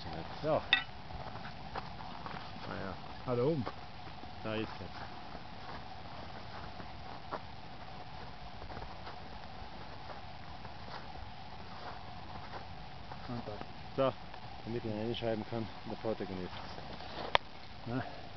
aufzuhalten. Ja, Naja, da oben. da ist es. So, damit ich ihn einschreiben kann, der Protagonist. Ja.